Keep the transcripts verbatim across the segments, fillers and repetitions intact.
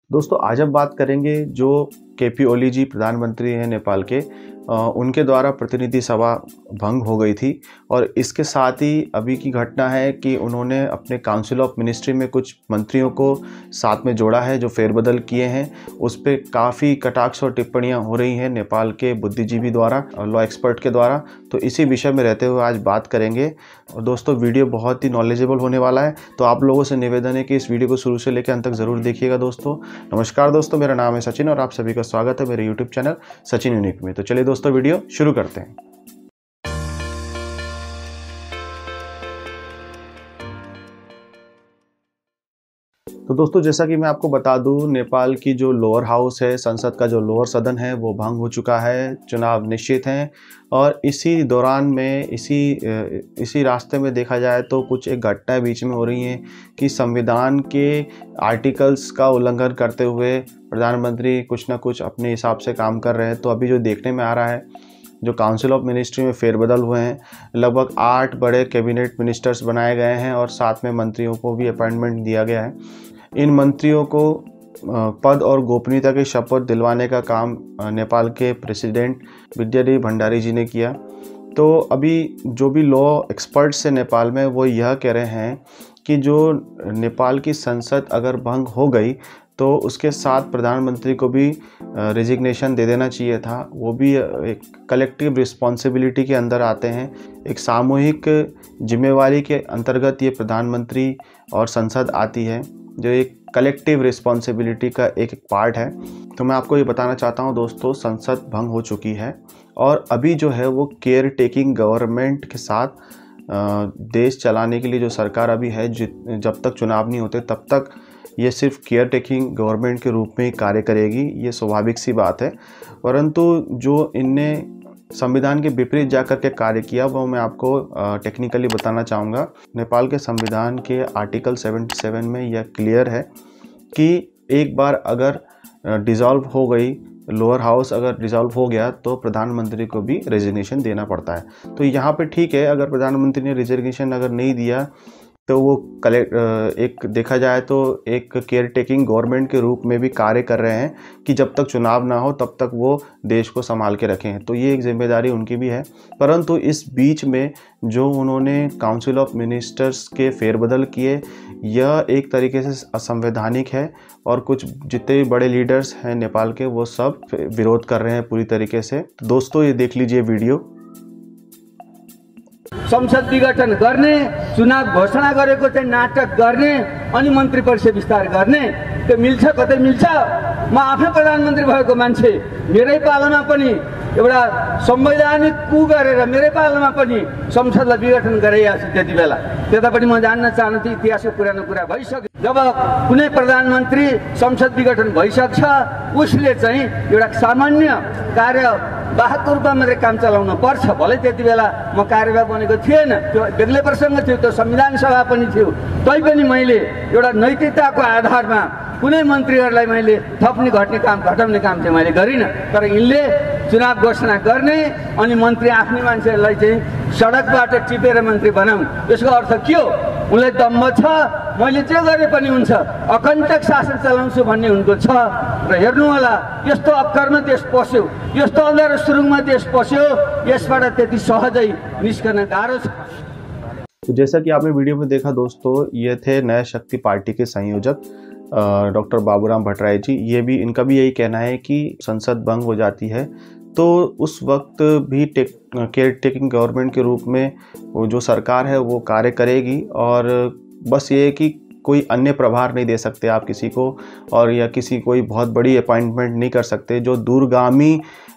दोस्तों आज हम बात करेंगे जो के पी ओली जी प्रधानमंत्री हैं नेपाल के, आ, उनके द्वारा प्रतिनिधि सभा भंग हो गई थी। और इसके साथ ही अभी की घटना है कि उन्होंने अपने काउंसिल ऑफ मिनिस्ट्री में कुछ मंत्रियों को साथ में जोड़ा है, जो फेरबदल किए हैं। उस पर काफ़ी कटाक्ष और टिप्पणियां हो रही हैं नेपाल के बुद्धिजीवी द्वारा, लॉ एक्सपर्ट के द्वारा। तो इसी विषय में रहते हुए आज बात करेंगे। और दोस्तों वीडियो बहुत ही नॉलेजेबल होने वाला है, तो आप लोगों से निवेदन है कि इस वीडियो को शुरू से लेकर अंत तक ज़रूर देखिएगा। दोस्तों नमस्कार दोस्तों, मेरा नाम है सचिन और आप सभी का स्वागत है मेरे यूट्यूब चैनल सचिन यूनिक में। तो चलिए दोस्तों वीडियो शुरू करते हैं। तो दोस्तों जैसा कि मैं आपको बता दूं, नेपाल की जो लोअर हाउस है, संसद का जो लोअर सदन है, वो भंग हो चुका है। चुनाव निश्चित हैं और इसी दौरान में इसी इसी रास्ते में देखा जाए तो कुछ एक घटनाएं बीच में हो रही हैं कि संविधान के आर्टिकल्स का उल्लंघन करते हुए प्रधानमंत्री कुछ ना कुछ अपने हिसाब से काम कर रहे हैं। तो अभी जो देखने में आ रहा है, जो काउंसिल ऑफ मिनिस्ट्री में फेरबदल हुए हैं, लगभग आठ बड़े कैबिनेट मिनिस्टर्स बनाए गए हैं और साथ में मंत्रियों को भी अपॉइंटमेंट दिया गया है। इन मंत्रियों को पद और गोपनीयता की शपथ दिलवाने का काम नेपाल के प्रेसिडेंट विद्यादेवी भंडारी जी ने किया। तो अभी जो भी लॉ एक्सपर्ट्स हैं नेपाल में, वो यह कह रहे हैं कि जो नेपाल की संसद अगर भंग हो गई तो उसके साथ प्रधानमंत्री को भी रेजिग्नेशन दे देना चाहिए था। वो भी एक कलेक्टिव रिस्पॉन्सिबिलिटी के अंदर आते हैं, एक सामूहिक जिम्मेवारी के अंतर्गत ये प्रधानमंत्री और संसद आती है, जो एक कलेक्टिव रिस्पॉन्सिबिलिटी का एक एक पार्ट है। तो मैं आपको ये बताना चाहता हूँ दोस्तों, संसद भंग हो चुकी है और अभी जो है वो केयर टेकिंग गवर्नमेंट के साथ देश चलाने के लिए जो सरकार अभी है, जब तक चुनाव नहीं होते तब तक ये सिर्फ केयर टेकिंग गवर्नमेंट के रूप में ही कार्य करेगी। ये स्वाभाविक सी बात है, परंतु जो इनने संविधान के विपरीत जाकर के कार्य किया वो मैं आपको टेक्निकली बताना चाहूँगा। नेपाल के संविधान के आर्टिकल सतहत्तर में यह क्लियर है कि एक बार अगर डिसॉल्व हो गई लोअर हाउस, अगर डिसॉल्व हो गया तो प्रधानमंत्री को भी रेजिग्नेशन देना पड़ता है। तो यहाँ पे ठीक है, अगर प्रधानमंत्री ने रेजिग्नेशन अगर नहीं दिया तो वो कलेक्ट एक देखा जाए तो एक केयर टेकिंग गवर्नमेंट के रूप में भी कार्य कर रहे हैं कि जब तक चुनाव ना हो तब तक वो देश को संभाल के रखें। तो ये एक जिम्मेदारी उनकी भी है। परंतु इस बीच में जो उन्होंने काउंसिल ऑफ मिनिस्टर्स के फेरबदल किए, यह एक तरीके से असंवैधानिक है और कुछ जितने भी बड़े लीडर्स हैं नेपाल के, वो सब विरोध कर रहे हैं पूरी तरीके से। तो दोस्तों ये देख लीजिए वीडियो। संसद विघटन गर्ने, चुनाव घोषणा गरेको चाहिँ नाटक गर्ने अनि मन्त्री परिषद विस्तार गर्ने, त्यो मिल्छ? कतै मिल्छ? म आफै प्रधानमन्त्री भएको मान्छे, मेरै पालामा पनि एउटा संवैधानिक कु गरेर मेरै पालामा पनि संसदलाई विघटन गरेको छु। त्यति बेला त्यतापट्टि म जान्न चाहन्छु, इतिहासको पुरानो कुरा भइसक्यो। जब कुनै प्रधानमन्त्री संसद विघटन भइसक्छ, उसले चाहिँ एउटा सामान्य कार्य वाहकको रूपमा मात्रै काम चलाउन पर्छ। भलै त्यति बेला म कार्यवाह बनेको थिएन, त्यो बेग्लै प्रसङ्ग थियो, त्यो संविधान सभा पनि थियो। तैपनि मैले एउटा नैतिकताको आधारमा कुनै मन्त्रीहरूलाई मैले थप्ने घट्ने काम घटाउने काम चाहिँ मैले गरिनँ। तर यिनले चुनाव घोषणा गर्ने अनि मन्त्री आफ्नै मान्छेहरूलाई चाहिँ सडकबाट टिपेर मन्त्री बनाउने, यसको अर्थ के हो? उनलाई दम्भ छ, मैले जे गरे पनि हुन्छ, अकण्टक शासन चलाउँछु भन्ने उनको छ। र हेर्नु होला, यस्तो अप्कर्म देश पस्यो, यस्तो अँध्यारो सुरुङमा देश पस्यो, यसबाट त्यति सहजै निस्कन गाह्रो छ। तो जैसा कि आपने वीडियो में देखा दोस्तों, ये थे नया शक्ति पार्टी के संयोजक डॉक्टर बाबूराम भट्टराय जी। ये भी इनका भी यही कहना है कि संसद भंग हो जाती है तो उस वक्त भी टेक केयर टेकिंग गवर्नमेंट के रूप में वो जो सरकार है वो कार्य करेगी। और बस ये है कि कोई अन्य प्रभार नहीं दे सकते आप किसी को, और या किसी कोई बहुत बड़ी अपॉइंटमेंट नहीं कर सकते जो दूरगामी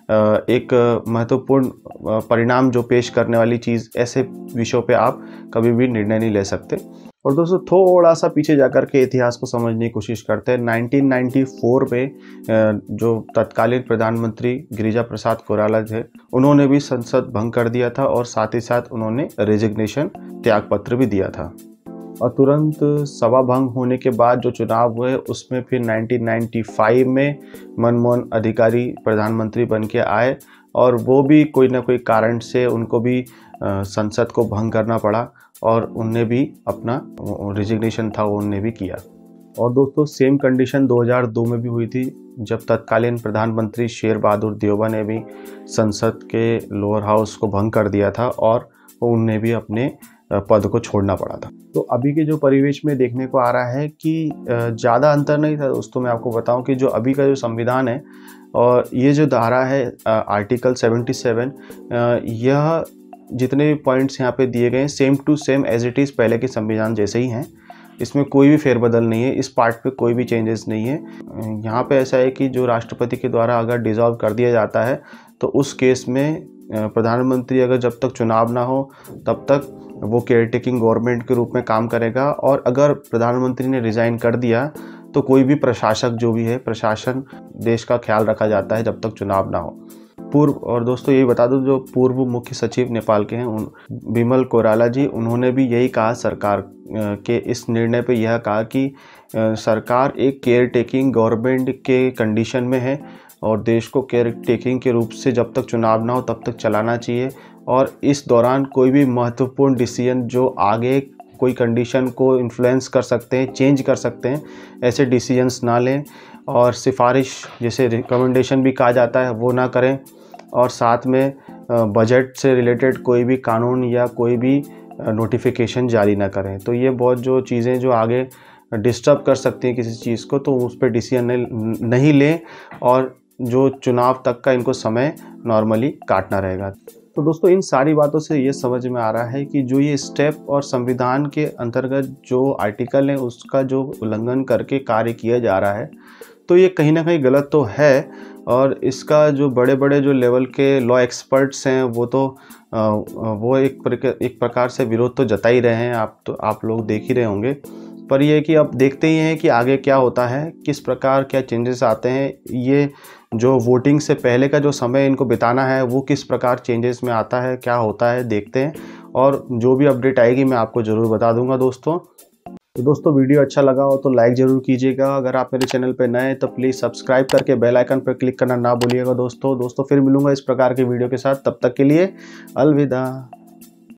एक महत्वपूर्ण परिणाम जो पेश करने वाली चीज़, ऐसे विषयों पे आप कभी भी निर्णय नहीं ले सकते। और दोस्तों थोड़ा सा पीछे जाकर के इतिहास को समझने की कोशिश करते हैं। नाइनटीन नाइंटी फोर में जो तत्कालीन प्रधानमंत्री गिरिजा प्रसाद कोइराला थे, उन्होंने भी संसद भंग कर दिया था और साथ ही साथ उन्होंने रेजिग्नेशन त्यागपत्र भी दिया था। और तुरंत सभा भंग होने के बाद जो चुनाव हुए उसमें फिर नाइनटीन नाइंटी फाइव में मनमोहन अधिकारी प्रधानमंत्री बन के आए और वो भी कोई ना कोई कारण से उनको भी संसद को भंग करना पड़ा और उनने भी अपना रेजिग्नेशन था वो उनने भी किया। और दोस्तों सेम कंडीशन दो हज़ार दो में भी हुई थी, जब तत्कालीन प्रधानमंत्री शेर बहादुर देउबा ने भी संसद के लोअर हाउस को भंग कर दिया था और उन्हें भी अपने पद को छोड़ना पड़ा था। तो अभी के जो परिवेश में देखने को आ रहा है कि ज़्यादा अंतर नहीं था दोस्तों। मैं आपको बताऊं कि जो अभी का जो संविधान है और ये जो धारा है आर्टिकल सतहत्तर, यह जितने भी पॉइंट्स यहाँ पे दिए गए हैं same to same as it is पहले के संविधान जैसे ही हैं। इसमें कोई भी फेरबदल नहीं है, इस पार्ट पे कोई भी चेंजेस नहीं है। यहाँ पे ऐसा है कि जो राष्ट्रपति के द्वारा अगर डिसॉल्व कर दिया जाता है तो उस केस में प्रधानमंत्री अगर जब तक चुनाव ना हो तब तक वो केयर टेकिंग गवर्नमेंट के रूप में काम करेगा, और अगर प्रधानमंत्री ने रिज़ाइन कर दिया तो कोई भी प्रशासक जो भी है, प्रशासन देश का ख्याल रखा जाता है जब तक चुनाव ना हो। पूर्व और दोस्तों यही बता दूं, जो पूर्व मुख्य सचिव नेपाल के हैं उन बिमल कोइराला जी, उन्होंने भी यही कहा सरकार के इस निर्णय पे, यह कहा कि सरकार एक केयर टेकिंग गवर्नमेंट के कंडीशन में है और देश को केयर टेकिंग के रूप से जब तक चुनाव ना हो तब तक चलाना चाहिए, और इस दौरान कोई भी महत्वपूर्ण डिसीजन जो आगे कोई कंडीशन को इन्फ्लुएंस कर सकते हैं, चेंज कर सकते हैं, ऐसे डिसीजंस ना लें, और सिफारिश जैसे रिकमेंडेशन भी कहा जाता है वो ना करें, और साथ में बजट से रिलेटेड कोई भी कानून या कोई भी नोटिफिकेशन जारी ना करें। तो ये बहुत जो चीज़ें जो आगे डिस्टर्ब कर सकती हैं किसी चीज़ को, तो उस पर डिसीजन नहीं लें, और जो चुनाव तक का इनको समय नॉर्मली काटना रहेगा। तो दोस्तों इन सारी बातों से ये समझ में आ रहा है कि जो ये स्टेप और संविधान के अंतर्गत जो आर्टिकल है उसका जो उल्लंघन करके कार्य किया जा रहा है, तो ये कहीं ना कहीं गलत तो है, और इसका जो बड़े बड़े जो लेवल के लॉ एक्सपर्ट्स हैं वो तो वो एक प्रकार एक प्रकार से विरोध तो जता ही रहे हैं, आप तो आप लोग देख ही रहे होंगे। पर ये कि अब देखते ही हैं कि आगे क्या होता है, किस प्रकार क्या चेंजेस आते हैं, ये जो वोटिंग से पहले का जो समय इनको बिताना है वो किस प्रकार चेंजेस में आता है, क्या होता है, देखते हैं, और जो भी अपडेट आएगी मैं आपको ज़रूर बता दूंगा दोस्तों। तो दोस्तों वीडियो अच्छा लगा हो तो लाइक ज़रूर कीजिएगा, अगर आप मेरे चैनल पर नए हैं तो प्लीज़ सब्सक्राइब करके बेल आइकन पर क्लिक करना ना भूलिएगा दोस्तों। दोस्तों फिर मिलूंगा इस प्रकार के वीडियो के साथ, तब तक के लिए अलविदा।